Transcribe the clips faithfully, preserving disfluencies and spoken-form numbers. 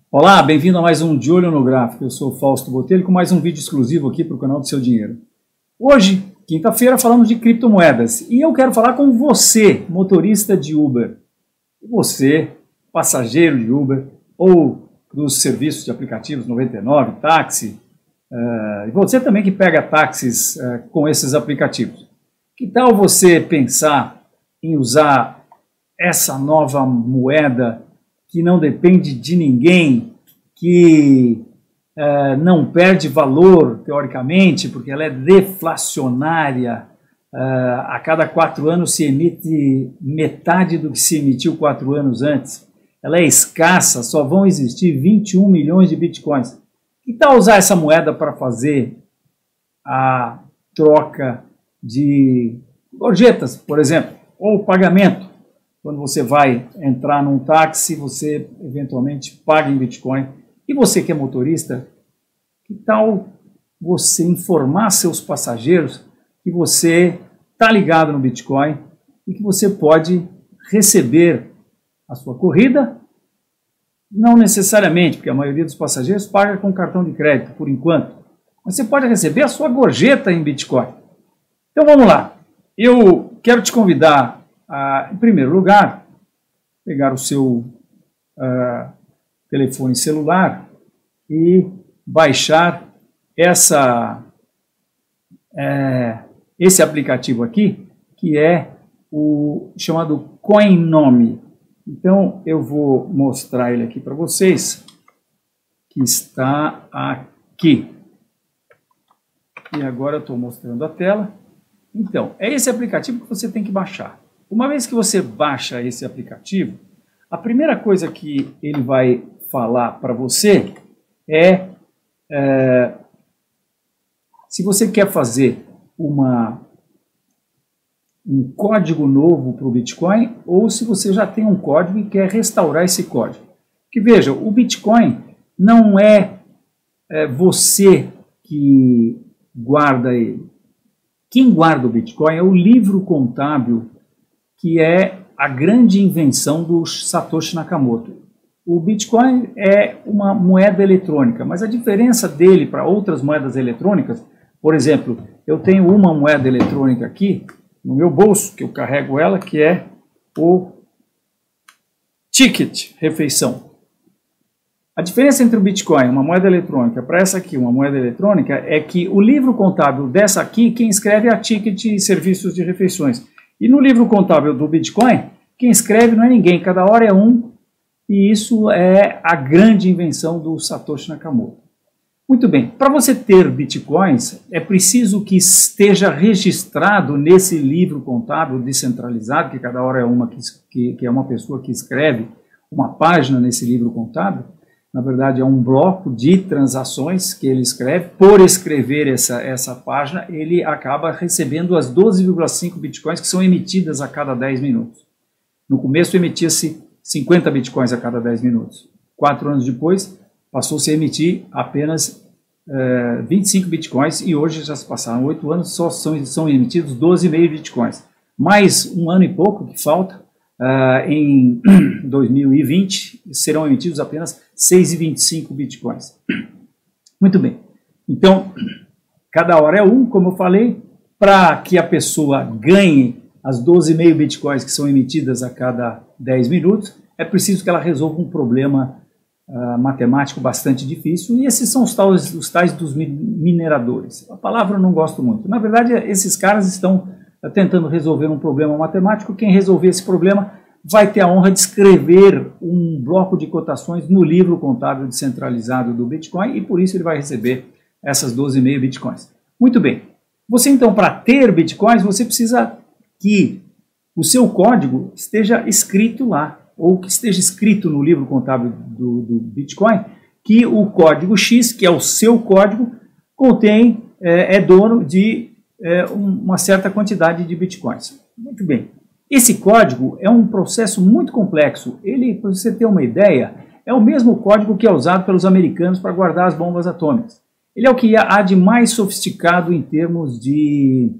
Olá, bem-vindo a mais um De Olho no Gráfico. Eu sou o Fausto Botelho com mais um vídeo exclusivo aqui para o canal do Seu Dinheiro. Hoje, quinta-feira, falamos de criptomoedas e eu quero falar com você, motorista de Uber. E você, passageiro de Uber ou dos serviços de aplicativos noventa e nove, táxi, uh, e você também que pega táxis uh, com esses aplicativos. Que tal você pensar em usar essa nova moeda que não depende de ninguém, que uh, não perde valor, teoricamente, porque ela é deflacionária. Uh, a cada quatro anos se emite metade do que se emitiu quatro anos antes. Ela é escassa, só vão existir vinte e um milhões de bitcoins. Que tal usar essa moeda para fazer a troca de gorjetas, por exemplo, ou pagamento? Quando você vai entrar num táxi, você eventualmente paga em Bitcoin. E você que é motorista, que tal você informar seus passageiros que você está ligado no Bitcoin e que você pode receber a sua corrida? Não necessariamente, porque a maioria dos passageiros paga com cartão de crédito, por enquanto. Mas você pode receber a sua gorjeta em Bitcoin. Então vamos lá. Eu quero te convidar a, em primeiro lugar, pegar o seu uh, telefone celular e baixar essa, é, esse aplicativo aqui, que é o chamado Coinome. Então, eu vou mostrar ele aqui para vocês, que está aqui. E agora eu estou mostrando a tela. Então, é esse aplicativo que você tem que baixar. Uma vez que você baixa esse aplicativo, a primeira coisa que ele vai falar para você é, é se você quer fazer uma, um código novo para o Bitcoin ou se você já tem um código e quer restaurar esse código. Que veja, o Bitcoin não é, é você que guarda ele. Quem guarda o Bitcoin é o livro contábil, que é a grande invenção do Satoshi Nakamoto. O Bitcoin é uma moeda eletrônica, mas a diferença dele para outras moedas eletrônicas, por exemplo, eu tenho uma moeda eletrônica aqui no meu bolso, que eu carrego ela, que é o Ticket Refeição. A diferença entre o Bitcoin, uma moeda eletrônica, para essa aqui, uma moeda eletrônica, é que o livro contábil dessa aqui, quem escreve é a Ticket Serviços de Refeições. E no livro contábil do Bitcoin, quem escreve não é ninguém, cada hora é um, e isso é a grande invenção do Satoshi Nakamoto. Muito bem, para você ter Bitcoins, é preciso que esteja registrado nesse livro contábil descentralizado, que cada hora é uma, que, que, que é uma pessoa que escreve uma página nesse livro contábil. Na verdade, é um bloco de transações que ele escreve. Por escrever essa, essa página, ele acaba recebendo as doze vírgula cinco bitcoins que são emitidas a cada dez minutos. No começo, emitia-se cinquenta bitcoins a cada dez minutos. Quatro anos depois, passou-se a emitir apenas uh, vinte e cinco bitcoins e hoje já se passaram oito anos, só são, são emitidos doze vírgula cinco bitcoins. Mais um ano e pouco que falta. Uh, em dois mil e vinte serão emitidos apenas seis vírgula vinte e cinco bitcoins. Muito bem. Então, cada hora é um, como eu falei, para que a pessoa ganhe as doze vírgula cinco bitcoins que são emitidas a cada dez minutos, é preciso que ela resolva um problema uh, matemático bastante difícil, e esses são os tais, os tais dos mineradores. A palavra eu não gosto muito. Na verdade, esses caras estão tentando resolver um problema matemático. Quem resolver esse problema vai ter a honra de escrever um bloco de cotações no livro contábil descentralizado do Bitcoin e por isso ele vai receber essas doze vírgula cinco bitcoins. Muito bem. Você então, para ter Bitcoins, você precisa que o seu código esteja escrito lá, ou que esteja escrito no livro contábil do, do Bitcoin, que o código X, que é o seu código, contém, é, é dono de É uma certa quantidade de bitcoins. Muito bem. Esse código é um processo muito complexo. Ele, para você ter uma ideia, é o mesmo código que é usado pelos americanos para guardar as bombas atômicas. Ele é o que há de mais sofisticado em termos de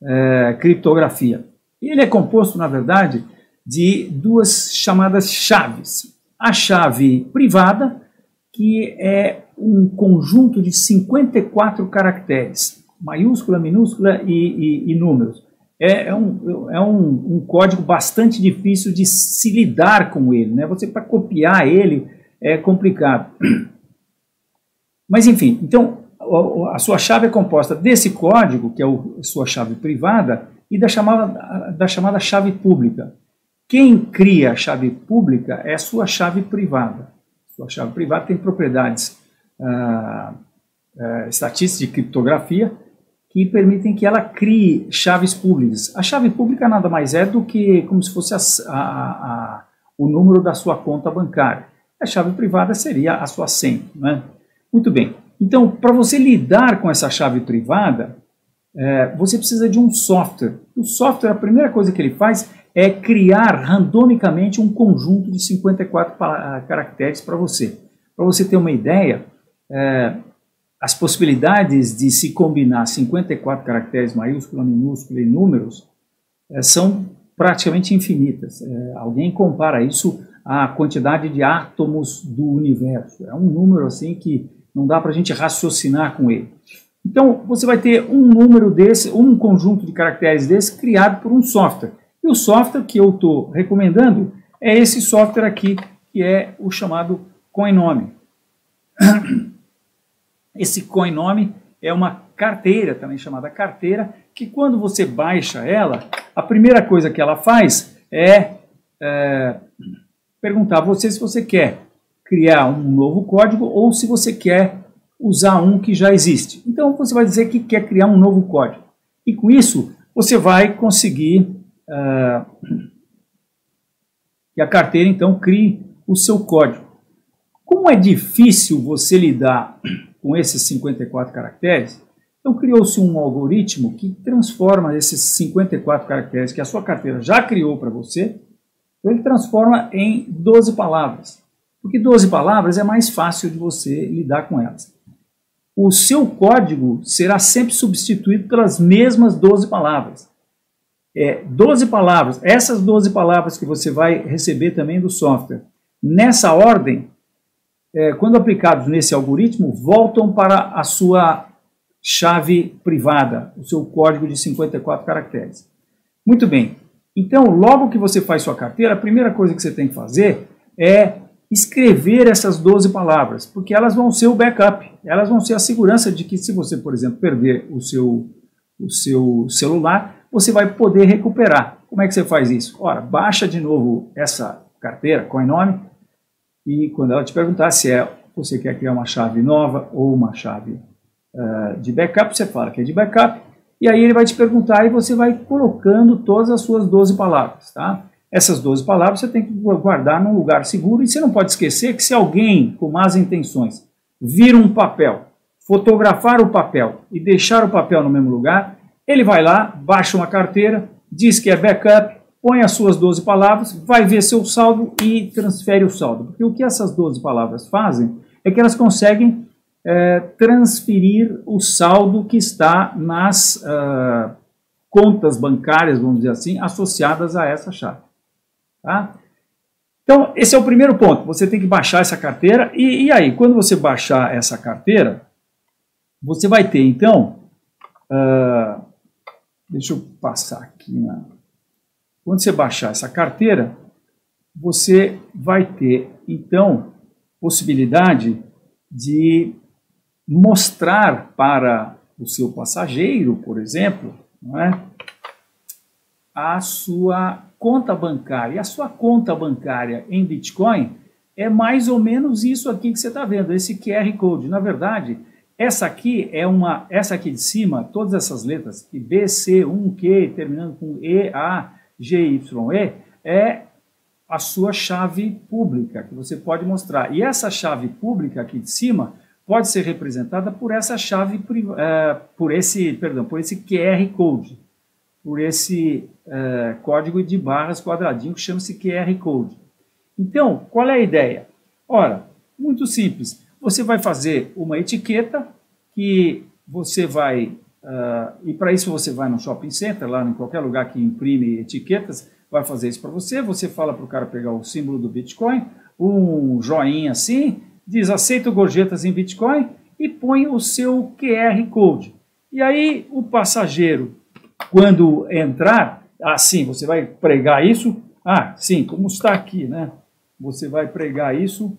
é, criptografia. Ele é composto, na verdade, de duas chamadas chaves. A chave privada, que é um conjunto de cinquenta e quatro caracteres, maiúscula, minúscula e, e, e números. É, é, um, é um, um código bastante difícil de se lidar com ele, né? Você, para copiar ele, é complicado. Mas, enfim, então, a sua chave é composta desse código, que é a sua chave privada, e da chamada, da chamada chave pública. Quem cria a chave pública é a sua chave privada. Sua chave privada tem propriedades ah, ah, estatísticas de criptografia que permitem que ela crie chaves públicas. A chave pública nada mais é do que como se fosse a, a, a, o número da sua conta bancária. A chave privada seria a sua senha, né? Muito bem. Então, para você lidar com essa chave privada, é, você precisa de um software. O software, a primeira coisa que ele faz é criar randomicamente um conjunto de cinquenta e quatro caracteres para você. Para você ter uma ideia, é, as possibilidades de se combinar cinquenta e quatro caracteres, maiúscula, minúscula e números, é, são praticamente infinitas. É, alguém compara isso à quantidade de átomos do universo. É um número assim que não dá para a gente raciocinar com ele. Então, você vai ter um número desse, um conjunto de caracteres desse criado por um software. E o software que eu estou recomendando é esse software aqui, que é o chamado Coinome. Esse Coinome é uma carteira, também chamada carteira, que quando você baixa ela, a primeira coisa que ela faz é, é perguntar a você se você quer criar um novo código ou se você quer usar um que já existe. Então você vai dizer que quer criar um novo código. E com isso você vai conseguir uh, que a carteira então crie o seu código. Como é difícil você lidar com esses cinquenta e quatro caracteres, então criou-se um algoritmo que transforma esses cinquenta e quatro caracteres que a sua carteira já criou para você, então ele transforma em doze palavras. Porque doze palavras é mais fácil de você lidar com elas. O seu código será sempre substituído pelas mesmas doze palavras. É, doze palavras, essas doze palavras que você vai receber também do software, nessa ordem, é, quando aplicados nesse algoritmo, voltam para a sua chave privada, o seu código de cinquenta e quatro caracteres. Muito bem, então logo que você faz sua carteira, a primeira coisa que você tem que fazer é escrever essas doze palavras, porque elas vão ser o backup, elas vão ser a segurança de que se você, por exemplo, perder o seu, o seu celular, você vai poder recuperar. Como é que você faz isso? Ora, baixa de novo essa carteira, Coinome, e quando ela te perguntar se é, você quer criar uma chave nova ou uma chave uh, de backup, você fala que é de backup, e aí ele vai te perguntar e você vai colocando todas as suas doze palavras, tá? Essas doze palavras você tem que guardar num lugar seguro e você não pode esquecer que se alguém com más intenções vir um papel, fotografar o papel e deixar o papel no mesmo lugar, ele vai lá, baixa uma carteira, diz que é backup, põe as suas doze palavras, vai ver seu saldo e transfere o saldo. Porque o que essas doze palavras fazem é que elas conseguem é, transferir o saldo que está nas uh, contas bancárias, vamos dizer assim, associadas a essa chave. Tá? Então, esse é o primeiro ponto. Você tem que baixar essa carteira. E, e aí, quando você baixar essa carteira, você vai ter, então... Uh, deixa eu passar aqui. Na, quando você baixar essa carteira, você vai ter, então, possibilidade de mostrar para o seu passageiro, por exemplo, não é, a sua conta bancária. E a sua conta bancária em Bitcoin é mais ou menos isso aqui que você está vendo, esse Q R Code. Na verdade, essa aqui é uma, essa aqui de cima, todas essas letras, B, C, um, Q, terminando com E, A, G, Y, E, é a sua chave pública, que você pode mostrar. E essa chave pública aqui de cima pode ser representada por essa chave, uh, por esse, perdão, por esse Q R Code, por esse uh, código de barras quadradinho que chama-se Q R Code. Então, qual é a ideia? Ora, muito simples. Você vai fazer uma etiqueta que você vai, uh, e para isso você vai no shopping center, lá em qualquer lugar que imprime etiquetas, vai fazer isso para você, você fala para o cara pegar o símbolo do Bitcoin, um joinha assim, diz aceito gorjetas em Bitcoin e põe o seu Q R Code. E aí o passageiro, quando entrar, assim, você vai pregar isso, ah, sim, como está aqui, né? Você vai pregar isso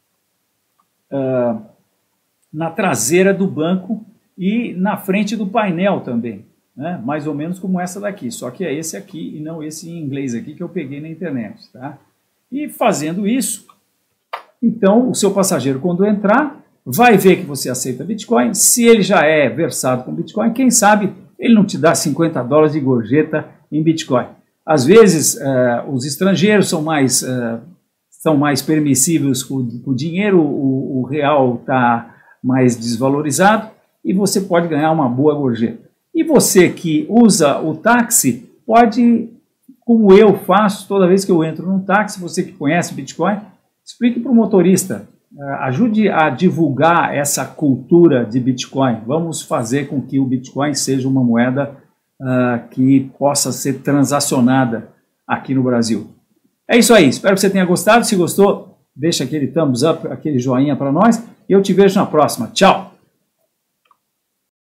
uh, na traseira do banco e na frente do painel também, né? Mais ou menos como essa daqui, só que é esse aqui e não esse em inglês aqui que eu peguei na internet, tá? E fazendo isso, então o seu passageiro quando entrar, vai ver que você aceita Bitcoin, se ele já é versado com Bitcoin, quem sabe ele não te dá cinquenta dólares de gorjeta em Bitcoin. Às vezes uh, os estrangeiros são mais, uh, são mais permissíveis com, com o dinheiro, o, o real está mais desvalorizado e você pode ganhar uma boa gorjeta. E você que usa o táxi, pode, como eu faço toda vez que eu entro num táxi, você que conhece Bitcoin, explique para o motorista, uh, ajude a divulgar essa cultura de Bitcoin. Vamos fazer com que o Bitcoin seja uma moeda uh, que possa ser transacionada aqui no Brasil. É isso aí, espero que você tenha gostado. Se gostou, deixa aquele thumbs up, aquele joinha para nós. E eu te vejo na próxima. Tchau!